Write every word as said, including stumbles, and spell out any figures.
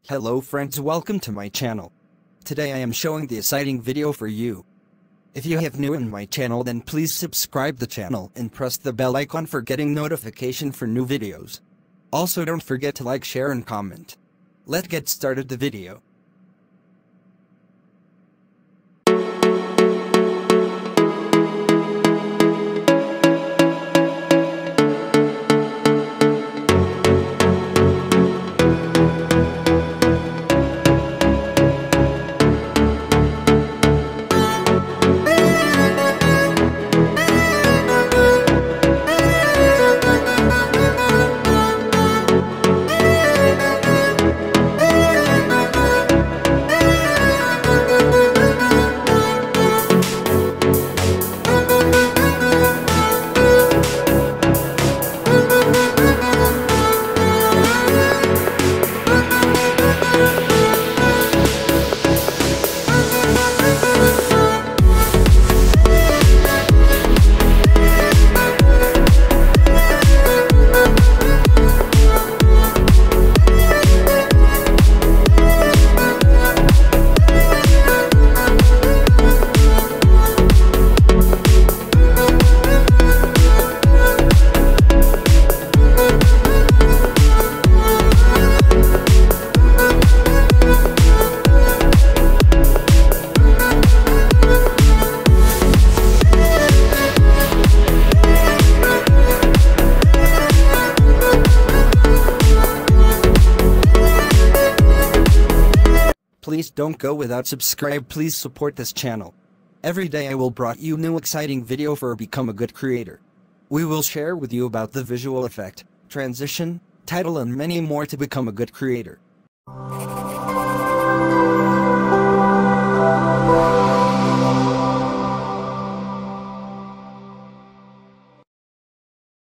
Hello friends, welcome to my channel. Today I am showing the exciting video for you. If you have new in my channel, then please subscribe the channel and press the bell icon for getting notification for new videos. Also don't forget to like, share and comment. Let's get started the video. Please don't go without subscribe. Please support this channel. Every day I will brought you new exciting video for become a good creator. We will share with you about the visual effect, transition, title and many more to become a good creator.